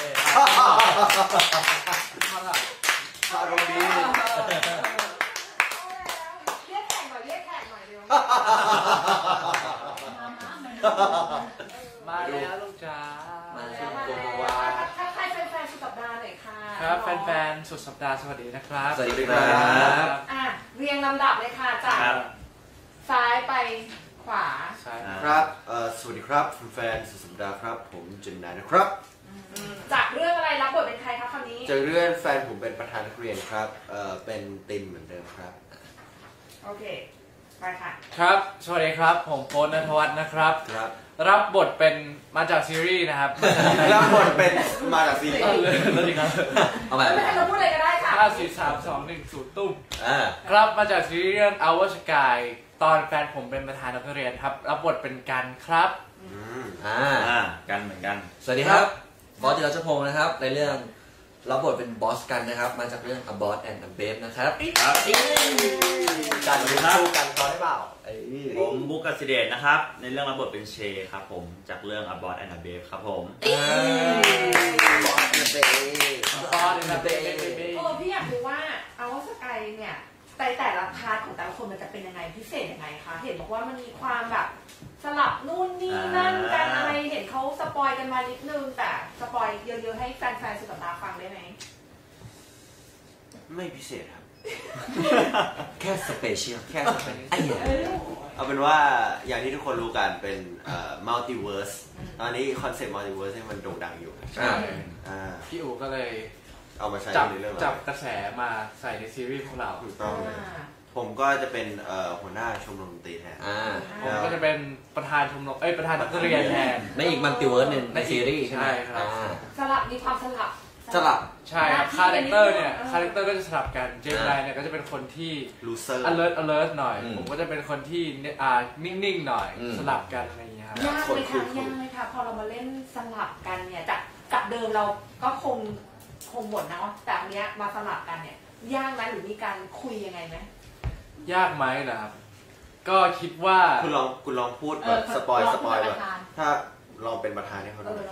อารมณ์ดีเรียกแขกหน่อยเรียกแขกหน่อยเร็วมาแล้วลูกจ๋ามาแล้วถ้าใครแฟนๆสุดสัปดาห์หน่อยค่ะครับแฟนๆสุดสัปดาห์สวัสดีนะครับสวัสดีครับเรียงลำดับเลยค่ะจากซ้ายไปขวาครับสวัสดีครับแฟนๆสุดสัปดาห์ครับผมเจนนายนะครับจากเรื่องอะไรรับบทเป็นใครครับคราวนี้จากเรื่องแฟนผมเป็นประธานนักเรียนครับเป็นติมเหมือนเดิมครับโอเคไปค่ะครับสวัสดีครับผมโฟนณัฐวัฒน์นะครับรับบทเป็นมาจากซีรีส์นะครับรับบทเป็นมาจากซีรีส์แล้วดีครับเอาไปไม่ให้เราพูดอะไรก็ได้ค่ะ 5 4 3 2 1 0ตุ้มครับมาจากซีรีส์เรื่อง Our Sky ตอนแฟนผมเป็นประธานนักเรียนครับรับบทเป็นกันครับกันเหมือนกันสวัสดีครับบอสจิรชพงศ์นะครับในเรื่องรับบทเป็นบอสกันนะครับมาจากเรื่อง A Boss and a Babe นะครับกันเป็นคู่กันตอนได้เปล่าผมบุ๊กกสิเดชนะครับในเรื่องรับบทเป็นเชครับผมจากเรื่อง A Boss and a Babe ครับผมบอสand a Babe พี่อยากรู้ว่าเอาว่าสกายเนี่ยแต่ละพาร์ทของแต่ละคนมันจะเป็นยังไงพิเศษยังไงคะเห็นบอกว่ามันมีความแบบสลับนู่นนี่นั่นกันอะไรเห็นเขาสปอยกันมานิดนึงแต่สปอยเยอะๆให้แฟนๆสุดสัปดาห์ฟังได้ไหมไม่พิเศษครับแค่สเปเชียลแค่สเปเชียลเอาเป็นว่าอย่างที่ทุกคนรู้กันเป็นมัลติเวิร์สตอนนี้คอนเซ็ปต์มัลติเวิร์สมันโด่งดังอยู่ใช่พี่อู๋ก็เลยเอามาใช้ในเรื่องจับกระแสมาใส่ในซีรีส์ของเราถูกต้องผมก็จะเป็นหัวหน้าชมรมดนตรีแทนผมก็จะเป็นประธานชมรมประธานนักเรียนแทนในอีกมัลติเวิร์สหนึ่งในซีรีส์ใช่ครับสลับมีความสลับใช่ครับคาแรคเตอร์เนี่ยคาแรคเตอร์ก็จะสลับกันเจมส์ไลน์เนี่ยก็จะเป็นคนที่ loser alert หน่อยผมก็จะเป็นคนที่นิ่งๆหน่อยสลับกันอะไรอย่างเงี้ยครับยากเลยค่ะพอเรามาเล่นสลับกันเนี่ยจากเดิมเราก็คงหมดนะแต่อันเนี้ยมาสลับกันเนี่ยยากไหมหรือมีการคุยยังไงไหมยากไหมนะครับก็คิดว่าคุณลองพูดแบบสปอยแบบถ้าลองเป็นประธานให้เขาดู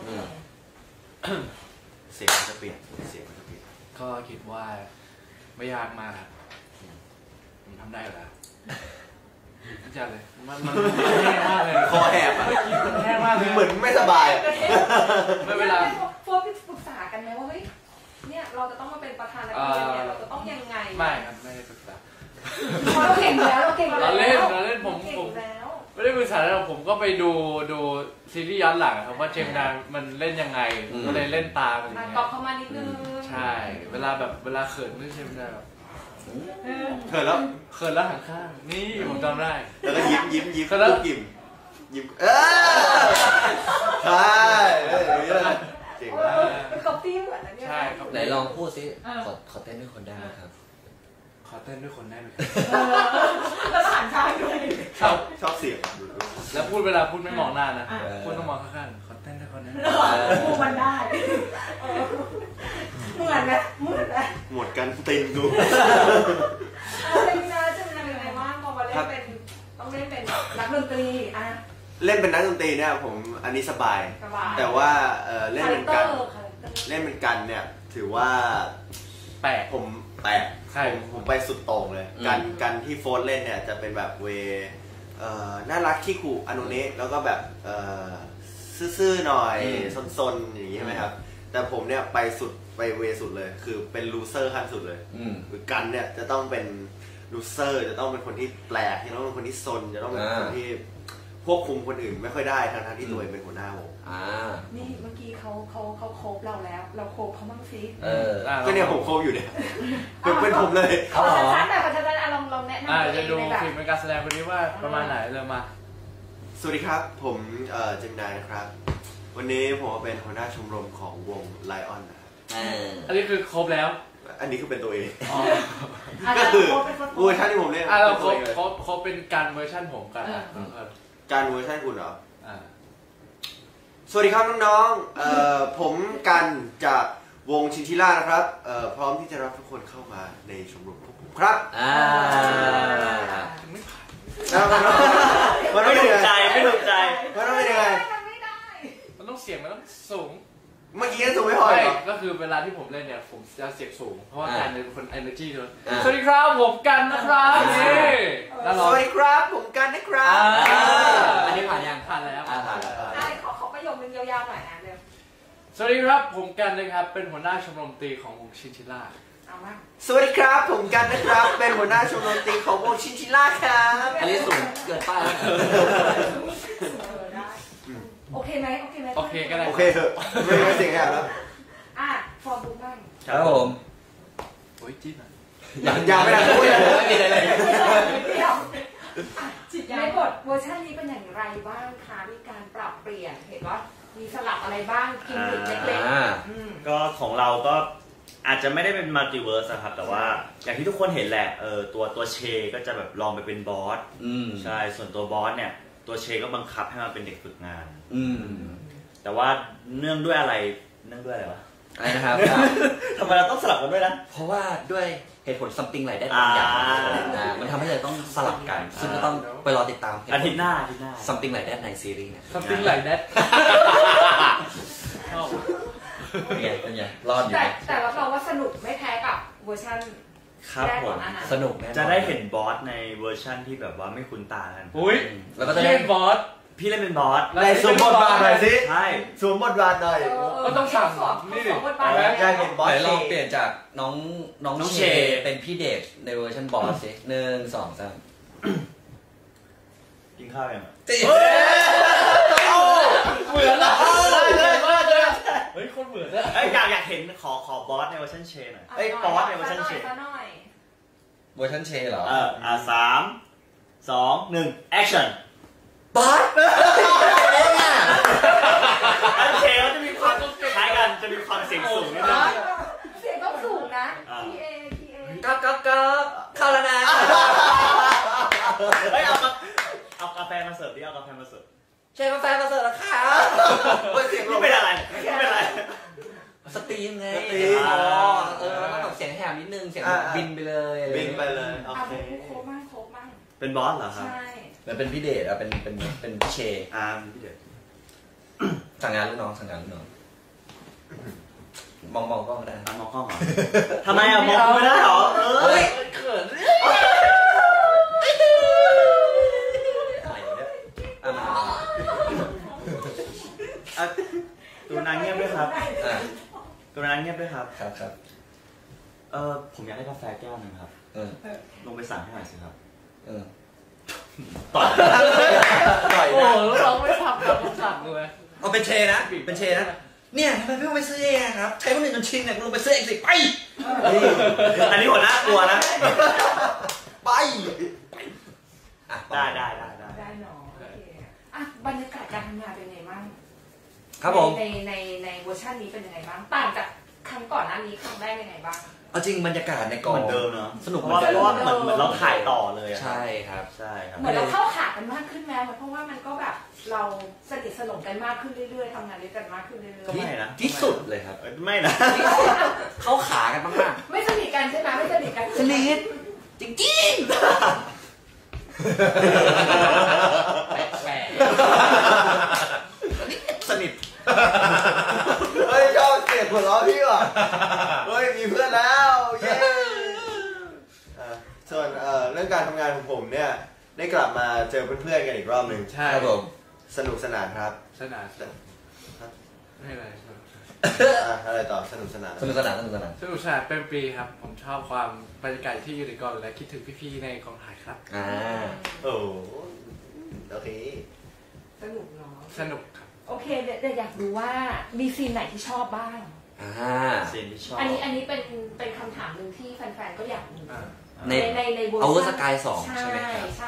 เสียงมันจะเปลี่ยนก็คิดว่าไม่ยากมากครับผมทำได้แล้วจัดเลยมันแห้งมากเลยคอแหบมันแห้งมากเลยเหมือนไม่สบายไม่เวลาพวกพี่ปรึกษากันไหมว่าเฮ้ยเนี่ยเราจะต้องมาเป็นประธานนักเรียนเนี่ยเราจะต้องยังไงไม่ครับไม่ได้ปรึกษาเราเก่งแล้วเราเล่นผมไม่ได้ปรึกษาแล้วผมก็ไปดูซีรีส์ย้อนหลังครับว่าเจมส์ดานมันเล่นยังไงก็เลยเล่นตามอะไรเงี้ยตอบเข้ามานิดนึงใช่เวลาเขินไม่ใช่ไม่ได้แบบเขินแล้วหันข้างนี่ผมจำได้แล้วก็ยิ้มแล้วยิ้มใช่เจ๋งมากเป็นก๊อปปี้เหมือนนะเนี่ยใช่ครับไหนลองพูดซิขอเต้นด้วยคนได้ไหมครับขอเต้นด้วยคนได้ไหมครับแล้วหันข้างด้วยชอบเสียงแล้วพูดเวลาพูดไม่มองหน้านะพูดต้องมองข้างๆขอเต้นด้วยคนได้พูดมันได้เหมือนไหมหมดกันติงดูเล่นนะจะเป็นยังไงบ้างพอมาเล่นเป็นต้องเล่นเป็นนักดนตรีเล่นเป็นนักดนตรีเนี่ยผมอันนี้สบายแต่ว่าเล่นเป็นกันเนี่ยถือว่าแปลกผมไปสุดโต่งเลยกันที่โฟร์เล่นเนี่ยจะเป็นแบบเวน่ารักขี้ขู่อนุเนะแล้วก็แบบซื่อๆหน่อยซนๆอย่างนี้ใช่ไหมครับแต่ผมเนี่ยไปเวสุดเลยคือเป็นลูเซอร์ขั้นสุดเลยคือกันเนี่ยจะต้องเป็นลูเซอร์จะต้องเป็นคนที่แปลกจะต้องเป็นคนที่ซนจะต้องเป็นคนที่ควบคุมคนอื่นไม่ค่อยได้ทั้งที่ตัวเองเป็นหัวหน้าวงนี่เมื่อกี้เขาโคบเราแล้วเราโคบเขาบ้างสิก็เนี่ยผมโคบอยู่เนี่ยเป็นผมเลยขอชัดๆแต่ขอชัดๆลองแนะนำจะดูคลิปเป็นการแสดงวันนี้ว่าประมาณไหนเริ่มมาสวัสดีครับผมเจมส์นายนะครับวันนี้ผมเป็นหัวหน้าชมรมของวงไลออนนะครับอันนี้คือครบแล้วอันนี้คือเป็นตัวเองก็คือเวอร์ชันที่ผมเล่นเราครบเป็นการเวอร์ชันผมกันการเวอร์ชันคุณเหรอสวัสดีครับน้องๆผมกันจากวงชินชิล่านะครับพร้อมที่จะรับทุกคนเข้ามาในชมรมของผมครับไม่ถูกใจมันต้องเป็นยังไงมันต้องเสียงมันต้องสูงเมื่อกี้สูงไม่พอเหรอก็คือเวลาที่ผมเล่นเนี่ยผมจะเสียงสูงเพราะว่าการเป็นคน energy ด้วยอ่าสวัสดีครับผมกันนะครับนี่แล้วสเราวัสดีครับผมกันนะครับอันนี้ผ่านยังผ่านแล้วผ่านแล้วได้ขอประโยคนึงยาวๆหน่อยนะเร็วสวัสดีครับผมกันนะครับเป็นหัวหน้าชมรมดนตรีของวงชินชิล่าเอามาสวัสดีครับผมกันนะครับเป็นหัวหน้าชมรมดนตรีของวงชินชิล่าครับอันนี้สูงเกินป้ายแล้วได้โอเคไหมโอเคไหมโอเคก็ได้โอเคเถอะไม่มีเสียงแหบแล้วอ่ะฟอร์มบุ๊กบ้างครับผมโอ้ยจิ้นอ่ะยังไม่ได้พูดเลยไม่มีอะไรเลยเดี๋ยวในบทเวอร์ชันนี้เป็นอย่างไรบ้างคะมีการปรับเปลี่ยนเห็นว่ามีสลับอะไรบ้างกินหมึกเล็กๆก็ของเราก็อาจจะไม่ได้เป็นมัลติเวิร์สครับแต่ว่าอย่างที่ทุกคนเห็นแหละตัวเชก็จะแบบลองไปเป็นบอสใช่ส่วนตัวบอสเนี่ยตัวเชก็บังคับให้มาเป็นเด็กฝึกงานแต่ว่าเนื่องด้วยอะไรวะอะไรนะครับทำไมเราต้องสลับกันด้วยนะเพราะว่าด้วยเหตุผล something ไหลได้บางอย่างมันทำให้เราต้องสลับกัน ซึ่งก็ต้องไปรอติดตามอาทิตย์หน้า something ไหลได้ในซีรีส์เนี่ย something like that ชอบเป็นไงรอดอยู่ไหมแต่รับรองว่าสนุกไม่แพ้กับเวอร์ชันครับแรกผของมอันนั้นสนุกแน่นอนจะได้เห็นบอสในเวอร์ชั่นที่แบบว่าไม่คุ้นตากันอุ้ยแล้วก็จะได้เล่นบอสพี่เล่นเป็นบอสในสวมบทบาทหน่อยสิใช่สวมบทบาทหน่อยก็ต้องสั่งนี่นี่บทบาทอยากเห็นบอสไหนลองเชเปลี่ยนจากน้องเชเป็นพี่เดชในเวอร์ชันบอสสิ1 2 3 กินข้าวยังเหมือนละมากเลยเฮ้ยคนเหมือนอะอยากเห็นขอบอสในเวอร์ชันเชหน่อยบอสในเวอร์ชันเชซะหน่อยเวอร์ชันเชเหรอ 3 2 1 action บอสอันเชก็จะมีความคล้ายกันจะมีความเสียงสูงนิดนึงเสียงต้องสูงนะ PA ก็เข้าแล้วนะเฮ้ยเอากาแฟมาเสิร์ฟดิเอากาแฟมาเสิร์ฟเชฟกาแฟมาเสิร์ฟแล้วค่ะนี่เป็นอะไรนี่เป็นอะไรสตรีมไงสตรีมแล้วก็แบบเสียงแหบนิดนึงเสียงบินไปเลยบินไปเลยโออ่ะเคโค้งบ้างโค้งบ้างเป็นบอสเหรอครับใช่แล้วเป็นพี่เดชเป็นพี่เชพี่เด็ดสั่งงานลูกน้องมองกล้องก็ได้มองกล้องเหรอทำไมมองไม่ได้เหรอเฮ้ยเขินอะไรเนี่ยมาตัวนางเงียบด้วยครับอ่ะตัวนางเงียบด้วยครับครับผมอยากได้กาแฟแก้วนึงครับ ลงไปสั่งให้หน่อยสิครับ ต่อต่อยโอ้นะโหเราไม่ทำแบบผมสั่งเลยเอาเป็นเชนะเนี่ยทำไมไม่ลงไปซื้อเองครับใช้คนอื่นจนชินเนี่ยลงไปซื้อเองสิไปอันนี้หัวหน้ากลัวนะไปได้ได้เนาะโอเคอ่ะบรรยากาศการทำงานเป็นไงบ้างครับผมในเวอร์ชันนี้เป็นยังไงบ้างต่างจากครั้งก่อนหน้านี้ครั้งแรกยังไงบ้างเอาจริงบรรยากาศในกองเหมือนเดิมเนาะสนุกเพราะว่าเหมือนเราถ่ายต่อเลยใช่ครับใช่ครับเหมือนเราเข้าขากันมากขึ้นแล้วเพราะว่ามันก็แบบเราสนิทสนมกันมากขึ้นเรื่อยๆทำงานด้วยกันมากขึ้นเรื่อยก็ไม่นะที่สุดเลยครับไม่นะเข้าขากันมากๆไม่สนิทกันใช่ไหมไม่สนิทกันๆสนิทจริงๆแปลกสนิทเฮ้ยชอบเสียงหัวเราะพี่ว่ะเฮ้ยมีเพื่อนแล้วเย้ส่วนเรื่องการทำงานของผมเนี่ยได้กลับมาเจอเพื่อนๆกันอีกรอบหนึ่งใช่ครับผมสนุกสนานครับสนานไม่อะไรอะไรต่อสนุกสนานสนุกสนานสนุกสนานเป็นปีครับผมชอบความบรรยากาศที่อยู่ในกองและคิดถึงพี่ๆในกองถ่ายครับโอ้โอเคสนุกเนาะสนุกครับโอเคเดี๋ยวอยากรู้ว่ามีซีนไหนที่ชอบบ้างซีนที่ชอบอันนี้เป็นคำถามหนึ่งที่แฟนๆก็อยากรู้ในในเวอร์ Our ชัน Sky 2ใช่ไหมครับใช่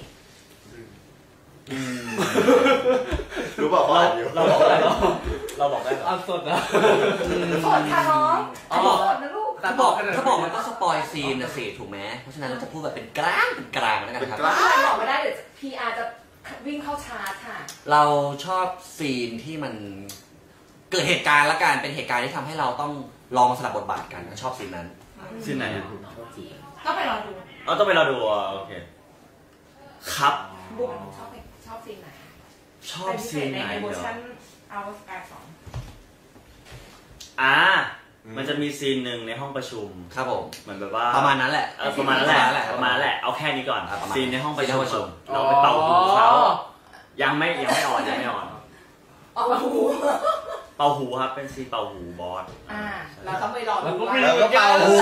รู้เปล่าว่าอยู่เราบอกได้เหรอเราบอกได้เหรอเอาสดนะสดค่ะน้องอันนี้สดนะลูกถ้าบอกมันก็สปอยซีนนะสิถูกไหมเพราะฉะนั้นเราจะพูดแบบเป็นกลางแล้วกันครับบอกไม่ได้เดี๋ยว PR จะวิ่งเข้าชาร์จค่ะเราชอบซีนที่มันเกิดเหตุการณ์ละกันเป็นเหตุการณ์ที่ทำให้เราต้องลองมาสลับบทบาทกันชอบซีนนั้นซีนไหนอ่ะต้องไปรอดูต้องไปรอดูโอเคครับบุ๊กชอบซีนไหนชอบซีนไหนในเวอเดี๋ร์ยวชัน Our Sky 2 มันจะมีซีนหนึ่งในห้องประชุมครับผมเหมือนแบบว่าประมาณนั้นแหละประมาณนั้นแหละเอาแค่นี้ก่อนซีนในห้องประชุมเราไปเป่าหูเขายังไม่อ่อนเป่าหูครับเป็นซีนเป่าหูบอสเราต้องไปรอดูแล้วก็เป่าหู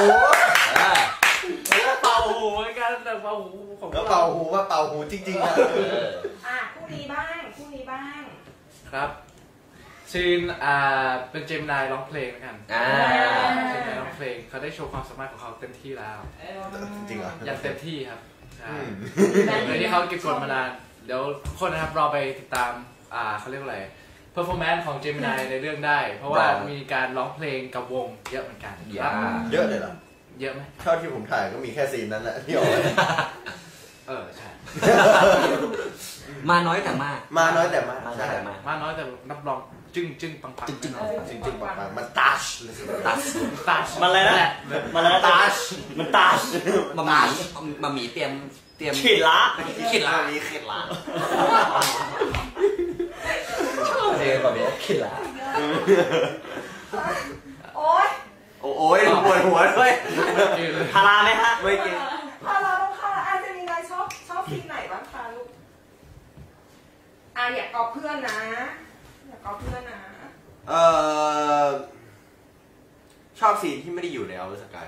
เป่าหูเหมือนกันแต่เป่าหูของแล้วเป่าหูว่าเป่าหูจริงๆคู่นี้บ้างครับซีนเป็นเจมินายร้องเพลงกันเจมินายร้องเพลงเขาได้โชว์ความสามารถของเขาเต็มที่แล้วจริงเหรออย่างเต็มที่ครับใช่เลยที่เขาเก็บกดมานานเดี๋ยวคนนะครับรอไปติดตามเขาเรียกว่าอะไรperformance ของเจมินายในเรื่องได้เพราะว่ามีการร้องเพลงกับวงเยอะเหมือนกันครับเยอะเลยเหรอเยอะไหมเท่าที่ผมถ่ายก็มีแค่ซีนนั้นแหละที่ออกใช่มาน้อยแต่มากมาน้อยแต่นับรองจึ้งปังมันตัชมันอะไรนะมันตัชมาหมีเตรียมขีดละชอบเพลงแบบนี้ขีดละโอ๊ยปวดหัวด้วยพาราไหมฮะไม่กินพาราบ้างค่ะอาจจะมีอะไรชอบซีนไหนบ้างคะลูกอยากกอเพื่อนนะชอบซีนที่ไม่ได้อยู่ในOur Sky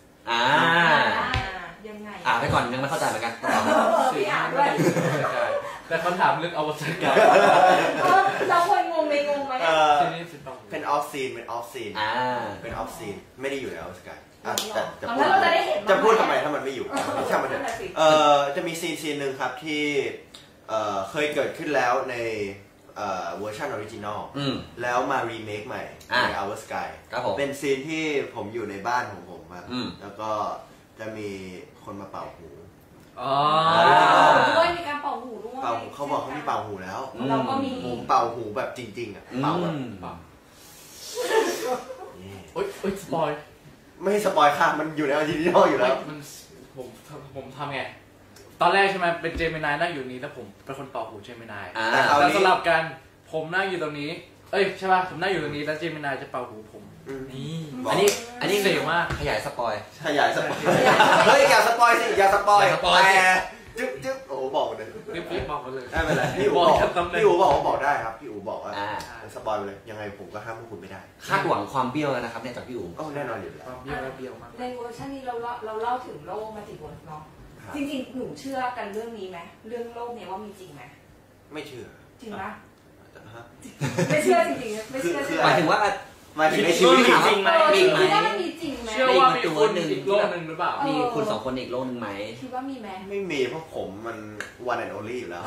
ยังไงไปก่อนยังไม่เข้าใจเหมือนกันพี่อ่านด้วยแต่คำถามเรื่องOur Sky เราควรงงไหมเป็นออฟซีนไม่ได้อยู่ในOur Skyจะพูดทำไมถ้ามันไม่อยู่ช่างมันเถอะจะมีซีนหนึ่งครับที่เคยเกิดขึ้นแล้วในเวอร์ชันออริจินอลแล้วมารีเมคใหม่ใน Our Sky เป็นซีนที่ผมอยู่ในบ้านของผมครับแล้วก็จะมีคนมาเป่าหูด้วยมีการเป่าหูด้วยเขาบอกเขามีเป่าหูแล้วเราก็มีผมเป่าหูแบบจริงๆอ่ะเป่าแบบโอ๊ยสปอยไม่สปอยค่ะมันอยู่ในออริจินอลอยู่แล้วผมทำไงตอนแรกใช่ไหมเป็นเจมินายนั่งอยู่นี้แล้วผมเป็นคนต่อหูเจมินายแล้วสลับกันผมนั่งอยู่ตรงนี้ใช่ป่ะผมนั่งอยู่ตรงนี้แล้วเจมินายจะเป่าหูผมนี่อันนี้เสียงมากขยายสปอยเฮ้ยอย่าสปอยสิอย่าสปอยจึ๊บโอ้บอกเลยรีบบอกเลยไม่เป็นไรพี่อูบอกได้ครับพี่อูบอกว่าสปอยไปเลยยังไงผมก็ห้ามพวกคุณไม่ได้คาดหวังความเบี้ยวแล้วนะครับเนี่ยจากพี่อูแน่นอนอยู่แล้วเบี้ยวมากในเวอร์ชันนี้เราเล่าถึงโลกมาติดวนเนาะจริงๆหนูเชื่อกันเรื่องนี้ไหมเรื่องโลกเนี่ยว่ามีจริงไหมไม่เชื่อจริงปะไม่เชื่อจริงๆไม่เชื่อหมายถึงว่าในชีวิตจริงไหมคิดว่ามันมีจริงไหมเชื่อว่ามีคนอีกโลกนึงหรือเปล่ามีคุณ2คนอีกโลกนึงไหมคิดว่ามีไหมไม่มีเพราะผมมัน one and only อยู่แล้ว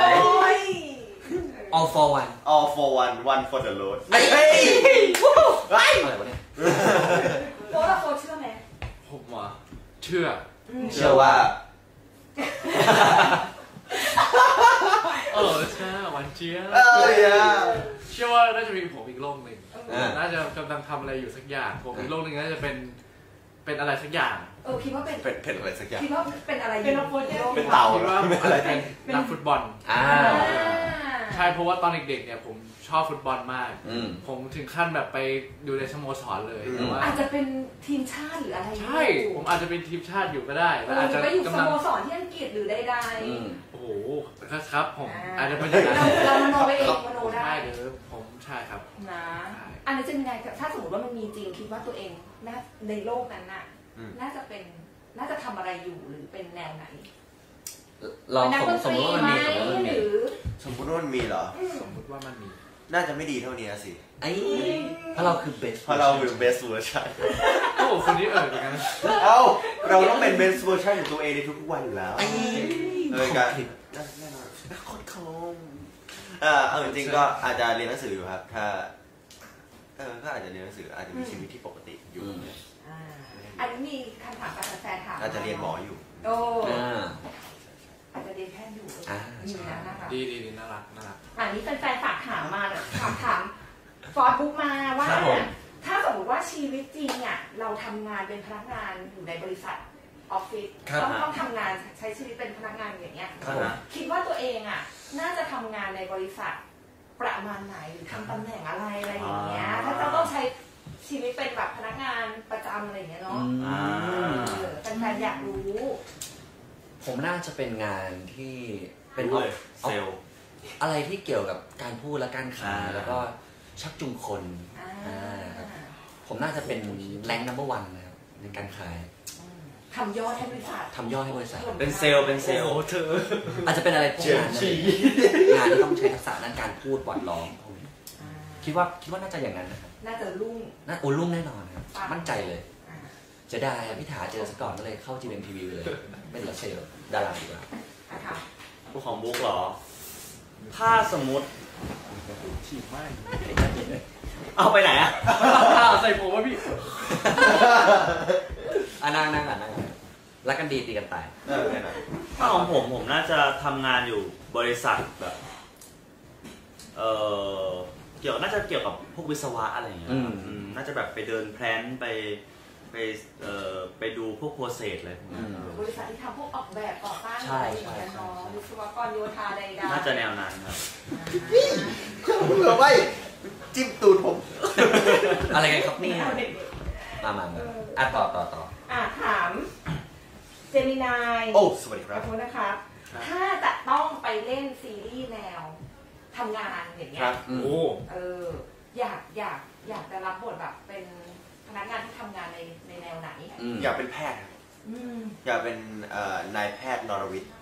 all for one one for the road อะไรวะเนี่ยโค้ดเชื่อไหมผมเชื่อว่าใช่หวานเจี๊ยบเชื่อว่าน่าจะมีผมอีกโลกหนึ่งน่าจะกำลังทำอะไรอยู่สักอย่างผมอีกโลกหนึ่งน่าจะเป็นอะไรสักอย่างคิดว่าเป็นอะไรสักอย่างคิดว่าเป็นอะไรเป็นเต่าคิดว่าอะไรเป็นนักฟุตบอลใช่เพราะว่าตอนเด็กๆเนี่ยผมชอบฟุตบอลมากผมถึงขั้นแบบไปดูในสโมสรเลยอาจจะเป็นทีมชาติหรืออะไรใช่ผมอาจจะเป็นทีมชาติอยู่ก็ได้อาจจะไปอยู่สโมสรที่อังกฤษหรือใดๆโอ้โหครับผมอาจจะเป็นเรามโนไปเองมโนได้ใช่เดี๋ยวผมใช่ครับนะอันนี้จะยังไงถ้าสมมติว่ามันมีจริงคิดว่าตัวเองในโลกนั้นน่ะน่าจะทำอะไรอยู่หรือเป็นแนวไหนเราสมมติว่ามันมีสมมติว่ามันมีเหรอสมมติว่ามันมีน่าจะไม่ดีเท่านี้สิเพราะเราคือ best เพราะเราคือ best version โอ้คนนี้เหมือนกันเราต้องเป็น best version ของตัวเองในทุกๆวันอยู่แล้วการแน่นอนโคตรคมจริงๆก็อาจจะเรียนหนังสืออยู่ครับถ้าก็อาจจะเรียนหนังสืออาจจะมีชีวิตที่ปกติอยู่อันนี้มีคำถามจากแฟนถามอาจจะเรียนหมออยู่อาจจะเรียนแพทย์อยู่นะคะดีน่ารักนี่แฟนฝากถามมาถามฟอร์ดบุ๊กมาว่าถ้าสมมติว่าชีวิตจริงเนี่ยเราทำงานเป็นพนักงานอยู่ในบริษัทออฟฟิศต้องทำงานใช้ชีวิตเป็นพนักงานอย่างเงี้ยคิดว่าตัวเองน่าจะทำงานในบริษัทประมาณไหนหรือทำตำแหน่งอะไรอย่างเงี้ยถ้าจะต้องใช้ชีวิตเป็นแบบพนักงานประจำอะไรอย่างเงี้ยเนาะแฟนๆอยากรู้ผมน่าจะเป็นงานที่เป็นเซลล์อะไรที่เกี่ยวกับการพูดและการขายแล้วก็ชักจูงคนผมน่าจะเป็นแรงนัมเบอร์วันนะครับในการขายทำยอดให้บริษัทเป็นเซลล์เธออาจจะเป็นอะไรพวกนั้นงานที่ต้องใช้ทักษะด้านการพูดหวานล้อมคิดว่าน่าจะอย่างนั้นนะครับน่าจะรุ่งรุ่งแน่นอนครับมั่นใจเลยจะได้พี่ถาเจอซะก่อนก็เลยเข้า GMTV เลยไม่เหลือเซลล์ดาราดีกว่าผู้ของบุ๊กเหรอถ้าสมมติฉีดไม่เอาไปไหนอะใส่ผมว่าพี่นั่งรักกันดีตีกันตายถ้าของผมน่าจะทำงานอยู่บริษัทแบบน่าจะเกี่ยวกับพวกวิศวะอะไรอย่างเงี้ยน่าจะแบบไปเดินแพลนไปดูพวกโปรเซสอะไรพวกนั้นบริษัทที่ทำพวกออกแบบก่อสร้างอะไรอย่างเงี้ยเนาะวิศวกรโยธาใดๆน่าจะแนวนั้นครับเผื่อไว้จิ้มตูดผมอะไรกันครับเนี่ยมาต่อถามเจมินายสวัสดีครับขอโทษนะครับถ้าจะต้องไปเล่นซีรีส์แนวทำงานอย่างเงี้ยอยากจะรับบทแบบเป็นพนักงานที่ทำงานในแนวไหนอยากเป็นแพทย์อยากเป็นนายแพทย์นรวิทย์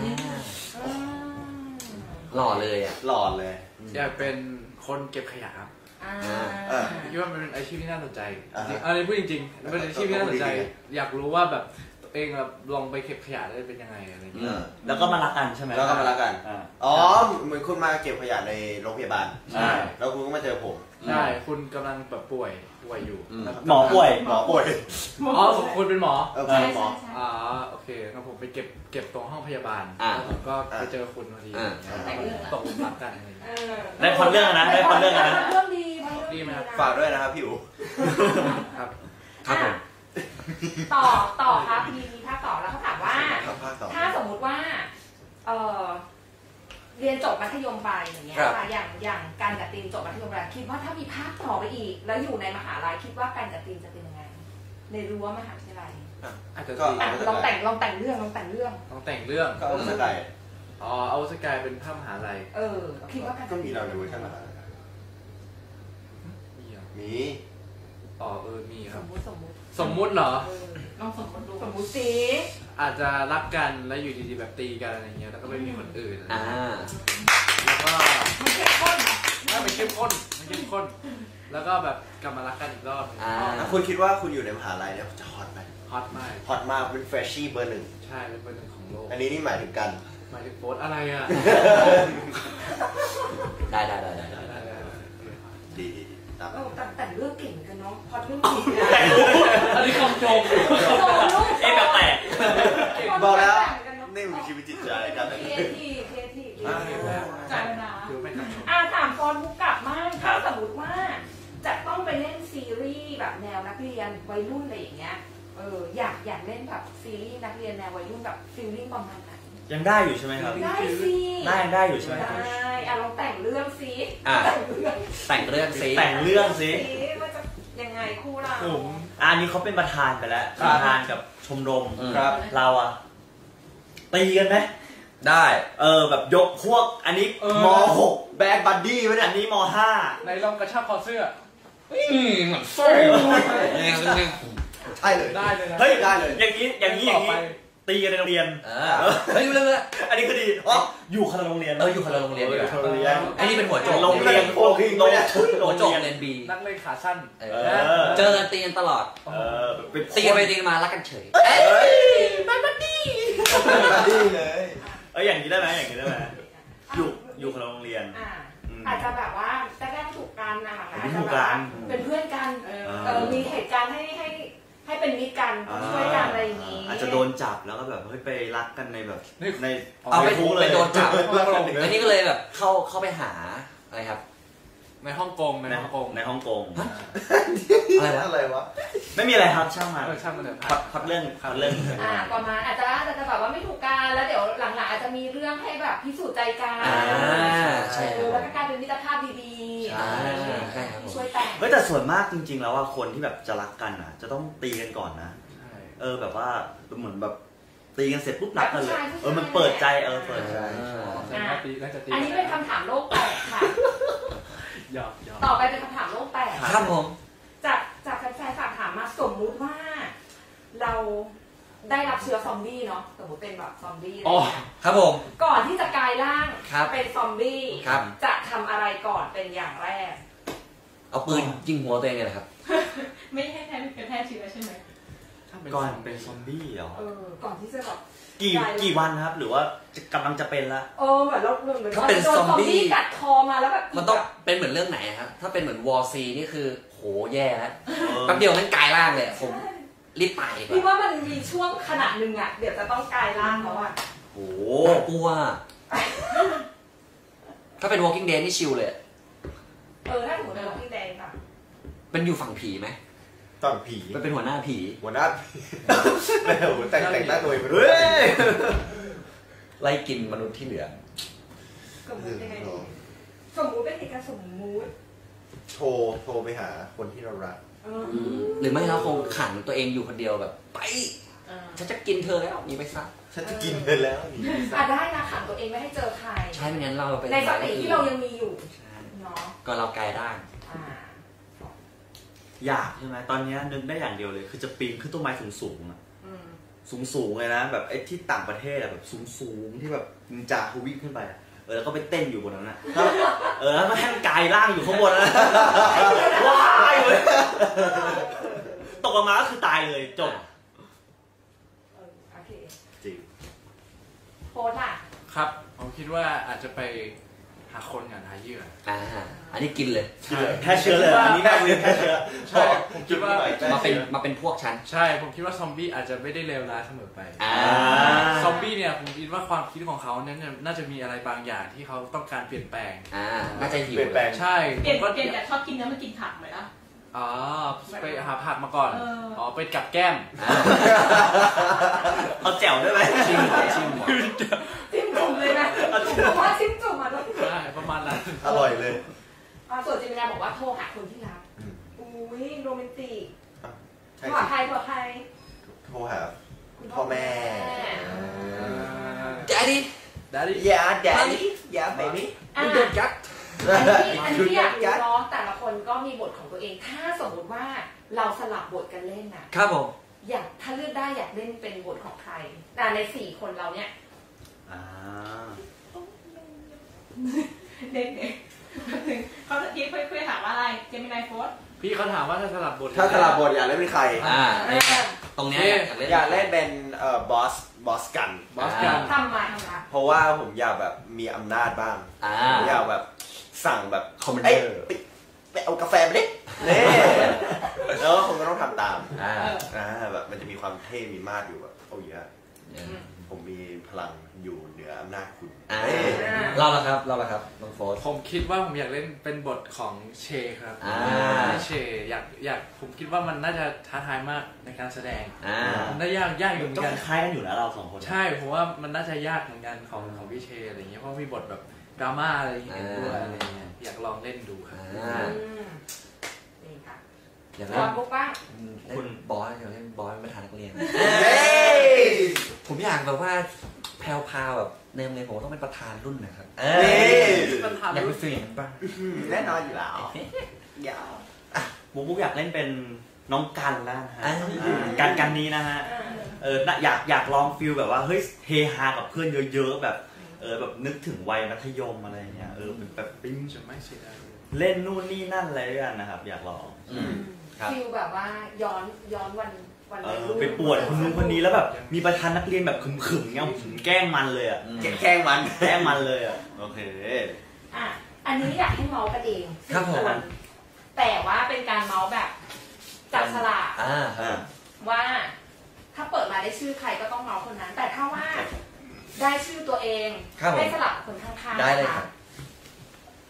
หล่อเลยอ่ะหล่อเลยอยากเป็นคนเก็บขยะครับคิดว่ามันเป็นอาชีพที่น่าสนใจอะไรพูดจริงๆเป็นอาชีพที่น่าสนใจอยากรู้ว่าแบบตัวเองลองไปเก็บขยะได้เป็นยังไงอะไรอย่างเงี้ยแล้วก็มารักกันใช่ไหมแล้วก็มารักกันเหมือนคุณมาเก็บขยะในโรงพยาบาลใช่แล้วคุณก็มาเจอผมใช่คุณกำลังแบบป่วยอยู่หมอป่วยคุณเป็นหมอเป็นหมอโอเคครับผมไปเก็บตรงห้องพยาบาลแล้วก็ไปเจอคุณพอดีตกหลุมรักกันได้พอเรื่องนะได้พอเรื่องนะเรื่องดีไหมครับฝากด้วยนะครับพี่อู๋ครับผมต่อครับมีภาคต่อแล้วเขาถามว่าถ้าสมมุติว่าเรียนจบมัธยมไปอย่างเงี้ยอย่างการกับตีนจบมัธยมไปคิดว่าถ้ามีภาคต่อไปอีกแล้วอยู่ในมหาลัยคิดว่าการกับตีนจะเป็นยังไงในรั้วมหาวิทยาลัยลองแต่งเรื่องก็เอาสกายเอาสกายเป็นภาพมหาลัยคิดว่าการก็มีเราในเวอร์ชันมหาลัยมีมีครับสมมุติเหรอลองสมมุติสิอาจจะรักกันแล้วอยู่ดีๆแบบตีกันอะไรเงี้ยแล้วก็ไม่มีคนอื่นแล้วก็มันเข้มข้นมันเข้มข้นแล้วก็แบบกลับมารักกันอีกรอบคุณคิดว่าคุณอยู่ในมหาลัยเนี่ยจะฮอตไหมฮอตมากเป็นเฟรชชี่เบอร์ 1 ใช่เป็นเบอร์ 1ของโลกอันนี้นี่หมายถึงกันหมายถึงโฟร์อะไรอ่ะได้ดีแต่เรื่องเก่งกันเนาะพอเรื่องจริงอันนี้คำชมแบบแตกบอกแล้วนี่มันชีวิตจิตใจกันเทีใจนะถามฟอนบุ๊กกลับมากถ้าสมมติว่าจะต้องไปเล่นซีรีส์แบบแนวนักเรียนวัยรุ่นอะไรอย่างเงี้ยอยากเล่นแบบซีรีส์นักเรียนแนววัยรุ่นแบบฟีลลิ่งประมาณไหนยังได้อยู่ใช่ไหมครับได้สิได้อยู่ใช่ไหมได้ลองแต่งเรื่องซิแต่งเรื่องซิว่าจะยังไงคู่เราอันนี้เขาเป็นประธานไปแล้วประธานกับชมรมเราอะตีกันไหมได้แบบยกพวกอันนี้ม .6 แบดบัดดี้ไว้เนี่ยอันนี้ม .5 ในลองกระชากคอเสื้อเหมือนเสื้อใช่เลยได้เลยนะเฮ้ยได้เลยอย่างนี้ตีกันในโรงเรียนเฮ้ยรู้เลยอันนี้คือดีอยู่คนละโรงเรียนอยู่คนละโรงเรียนอันนี้เป็นหัวโจกโรงเรียนหัวโจกเรียนบีนักเล่นขาสั้นเจอกันตีกันตลอดตีกันไปตีกันมารักกันเฉยมันดีเลยอย่างนี้ได้ไหมอยู่คนละโรงเรียนอาจจะแบบว่าแรกถูกกันอาจจะแบบเป็นเพื่อนกันมีเหตุการณ์ให้เป็นมิตรกันช่วยกันอะไรอย่างนี้อาจจะโดนจับแล้วก็แบบไปรักกันในแบบในเอาไปโดนจับอันนี้ก็เลยแบบเข้าไปหาอะไรครับในฮ่องกงในฮ่องกงอะไรวะไม่มีอะไรครับช่างมันเถอะพักเรื่องประมาณอาจจะแบบว่าไม่ถูกกันแล้วเดี๋ยวหลังๆอาจจะมีเรื่องให้แบบพิสูจน์ใจกันใช่แล้วก็กลายเป็นมิตรภาพดีๆช่วยแต่งแต่ส่วนมากจริงๆแล้วว่าคนที่แบบจะรักกันจะต้องตีกันก่อนนะแบบว่าเหมือนแบบตีกันเสร็จปุ๊บรักกันเลยมันเปิดใจเปิดใจอันนี้เป็นคำถามโลกแตกค่ะต่อไปเป็นคำถามโลกแตกครับผมจากแฟนๆฝากถามมาสมมุติว่าเราได้รับเชื้อซอมบี้เนาะสมมติเป็นแบบซอมบี้ครับผมก่อนที่จะกลายร่างเป็นซอมบี้จะทำอะไรก่อนเป็นอย่างแรกเอาปืนยิงหัวตัวเองเลยครับไม่ให้แพร่เชื้อใช่ไหมก่อนเป็นซอมบี้เหรอก่อนที่จะแบบกี่วันครับหรือว่ากำลังจะเป็นละเหมือนเราถ้าเป็นซอมบี้กัดคอมาแล้วแบบมันต้องเป็นเหมือนเรื่องไหนครับถ้าเป็นเหมือนวอร์ซีนี่คือโหแย่แล้วแป๊บเดียวนั้นกลายร่างเลยผมรีบไปพี่ว่ามันมีช่วงขณะหนึ่งเดี๋ยวจะต้องกลายร่างแล้วโอ้กลัวถ้าเป็น Walking Dead นี่ชิลเลยถ้าสมมติเป็น Walking Dead แบบเป็นอยู่ฝั่งผีไหมฝั่งผีมันเป็นหัวหน้าผีแต่งหน้าโดยมันไล่กินมนุษย์ที่เหลือสมมติยังไงสมมติเป็นเหตุการณ์สมมติโทรไปหาคนที่เรารักหรือไม่เราคงขังตัวเองอยู่คนเดียวแบบไปฉันจะกินเธอแล้วมีไปซะฉันจะกินเธอแล้วได้นะขังตัวเองไม่ให้เจอใครใช่ไม่งั้นเราไปในสติที่เรายังมีอยู่เนาะก็เรากลายร่างอยากใช่ไหมตอนนี้นึกได้อย่างเดียวเลยคือจะปีนขึ้นต้นไม้สูงเลยนะแบบไอ้ที่ต่างประเทศแบบสูงที่แบบนินจาเขาวิ่งขึ้นไปแล้วก็ไปเต้นอยู่บนนั้นนะแล้วมันให้กายร่างอยู่ข้างบนนะว้ายเลยตกลงมาก็คือตายเลยจบโอเคจริงโพสอ่ะครับผมคิดว่าอาจจะไปหาคนหาเหยื่ออันนี้กินเลยแค่เชื้อเลยอันนี้ได้เลยแค่เชื้อใช่ผมคิดว่ามาเป็นพวกฉันใช่ผมคิดว่าซอมบี้อาจจะไม่ได้เลวร้ายเสมอไปซอมบี้เนี่ยผมคิดว่าความคิดของเขาเนี่ยน่าจะมีอะไรบางอย่างที่เขาต้องการเปลี่ยนแปลงน่าจะหิวใช่เปลี่ยนจากชอบกินเนื้อมากินผักไหมล่ะไปหาผักมาก่อนไปกับแก้มเอาแจ่วได้ไหมชิมจุ่มเลยนะผมว่าชิมจุ่มมาแล้วใช่ประมาณนั้นอร่อยเลยส่วนจิมนาบอกว่าโทรหาคนที่รักอุ้ยโรแมนติกโทรหาใครโทรหาพ่อแม่ Daddy yeah Daddy yeah baby อันนี้อยากรู้เนาะแต่ละคนก็มีบทของตัวเองถ้าสมมติว่าเราสลับบทกันเล่นครับผมถ้าเลือกได้อยากเล่นเป็นบทของใครแต่ใน4คนเราเนี่ยเด็กเขาตะกี้คุยถามว่าอะไรเจมินายโฟร์พี่เขาถามว่าถ้าสลับบทอยากเล่นเป็นใครตรงนี้อยากเล่นเป็นบอสกันทำไมเพราะว่าผมอยากแบบมีอำนาจบ้างอยากแบบสั่งแบบคอมเมนเดอร์ไปเอากาแฟมาดิแล้วคนก็ต้องทำตามแบบมันจะมีความเท่มีมาดอยู่แบบโอ้ยผมมีพลังอยู่เหนืออำนาจคุณเราละครับน้องโฟร์ผมคิดว่าผมอยากเล่นเป็นบทของเชครับเชอยากผมคิดว่ามันน่าจะท้าทายมากในการแสดงมันได้ยากอยู่เหมือนกันคล้ายกันอยู่นะเรา2คนใช่ผมว่ามันน่าจะยากเหมือนกันของพี่เชอะไรอย่างเงี้ยเพราะมีบทแบบดราม่าอะไรอย่างเงี้ยด้วยอะไรเงี้ยอยากลองเล่นดูครับนี่ค่ะอย่างนั้นบุ๊กบ้างคุณบอสอยากเล่นบอสเป็นประธานนักเรียนผมอยากแบบว่าแพรวๆแบบในโรงเรียนผมต้องเป็นประธานรุ่นนะครับอยากเป็นฟีนบ้างแน่นอนอยู่แล้วยาวบุ๊กอยากเล่นเป็นน้องกันแล้วนะฮะกันนี้นะฮะอยากลองฟีลแบบว่าเฮ้ยเฮฮากับเพื่อนเยอะๆแบบแบบนึกถึงวัยมัธยมอะไรเงี้ยแบบปิ้งจะไม่เสียดายเล่นนู่นนี่นั่นอะไรด้วยกันนะครับอยากลองฟิลแบบว่าย้อนวันไปปวดคนนู้นคนนี้แล้วแบบมีประธานนักเรียนแบบขึมๆเงี้ยแกล้งมันเลยอ่ะแกล้งมันเลยอ่ะโอเคอันนี้อยากให้เมาส์กันเองครับผมแต่ว่าเป็นการเมาส์แบบจับฉลากว่าถ้าเปิดมาได้ชื่อใครก็ต้องเมาส์คนนั้นแต่ถ้าว่าได้ชื่อตัวเองให้สลับคนข้างๆได้เลยครับ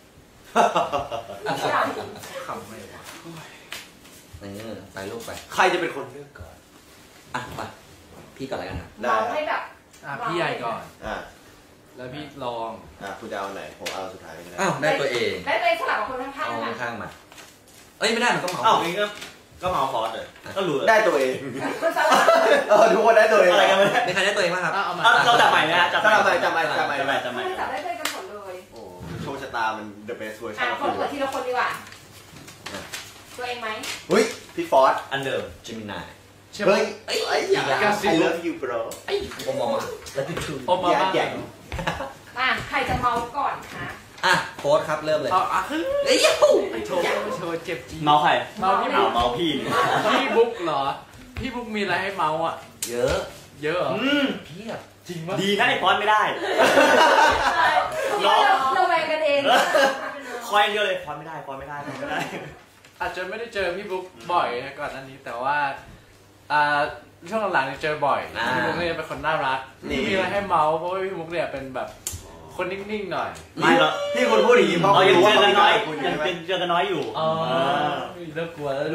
ขำไม่วะไปลูกไปใครจะเป็นคนเลือกก่อนไปพี่ก่อนแล้วกันนะเราให้แบบพี่ใหญ่ก่อนแล้วพี่ลองคุณจะเอาไหนผมเอาสุดท้ายก็ได้ได้ตัวเองได้ตัวเองสลับกับคนข้างเอาๆข้างมาไม่ได้มันก็เหมางี้ก็เมาฟอสเลยก็รู้ได้ตัวเองคนสลับทุกคนได้ตัวเองอะไรกันไหมมีใครได้ตัวเองบ้างครับเอามาเราจับใหม่ไหมฮะจับใหม่จำใหม่จับใหม่คนจับได้ตัวเองกันหมดเลยโอ้โชคชะตามัน the best version คนเปิดทีละคนดีกว่าตัวเองไหมเฮ้ยพี่ฟอสอันเดิมจิมินายเฮ้ยไอ้ I love you bro ผมมองมาแล้วพี่ชูโอมาบ้างแย่ใครจะเมาก่อนคะโค้ดครับเริ่มเลยเอ้ยโชว์เจ็บจริงเมาใครเมาพี่บุ๊กเมาพี่พี่บุ๊กเหรอพี่บุ๊กมีอะไรให้เมาอ่ะเยอะเยอะเหรอเพียบจริงปะดีนะไอ้ฟอสไม่ได้เราแบ่งกันเองคอยเดียวเลยฟอสไม่ได้ฟอสไม่ได้อาจจะไม่ได้เจอพี่บุ๊กบ่อยนะก่อนอันนี้แต่ว่าช่วงหลังๆเนี่ยเจอบ่อยพี่บุ๊กเนี่ยเป็นคนน่ารักมีอะไรให้เมาเพราะว่าพี่บุ๊กเนี่ยเป็นแบบคนนิ่งๆหน่อยไม่หรอกที่คุณพูดอย่างนี้เพราะยังรู้เจว่าอกันน้อยคุณยังใช่ไหมเป็นเจอกันน้อยอยู่เลิกกลัวแล้ว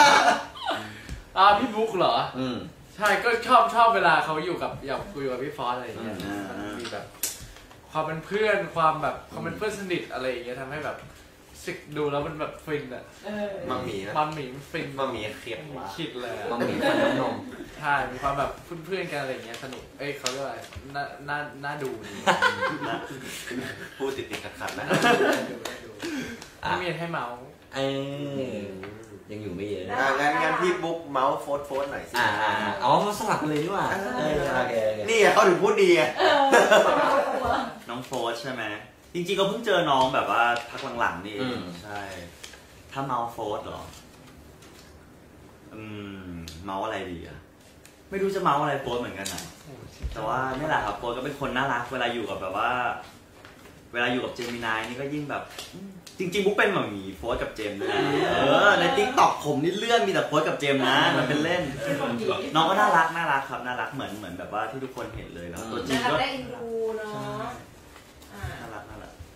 พี่บุ๊กเหรอ ใช่ก็ชอบเวลาเขาอยู่กับอยากคุยกับพี่ฟอสอะไรอย่างเงี้ยมีแบบความเป็นเพื่อนความแบบความเป็นเพื่อนสนิทอะไรอย่างเงี้ยทำให้แบบสิกดูแล้วมันแบบฟินอ่ะมัมหมี่นะมันหมีมันฟินมัมหมี่เครียดคิดเลยมัมมี่ฟันน้ำนมใช่มีความแบบเพื่อนๆกันอะไรอย่างเงี้ยสนุกเขาเรียกว่าน่าดูดีพูดติดขัดนะไม่มีให้เมาส์ยังอยู่ไม่เยอะงั้นพี่บุ๊กเมาส์โฟร์หน่อยสิสลับกันเลยดีกว่านี่เขาถึงพูดดีไงน้องโฟสใช่ไหมจริงๆก็เพิ่งเจอน้องแบบว่าพักหลังๆนี่ใช่ถ้าเมาโฟสเหรอเมาอะไรดีอะไม่รู้จะเมาอะไรโฟสเหมือนกันนะแต่ว่านี่แหละครับโฟสก็เป็นคนน่ารักเวลาอยู่กับแบบว่า เวลาอยู่กับเจมินายนี่ก็ยิ่งแบบจริงๆบุ๊กเป็นหมามีโฟสกับเจมด้วยนะในติ๊กต็อกผมนี่เลื่อนมีแต่โฟสกับเจมนะมันเป็นเล่นน้องก็น่ารักครับน่ารักเหมือนแบบว่าที่ทุกคนเห็นเลยแล้วตัวจริงก็ได้อินดูเนาะน่ารัก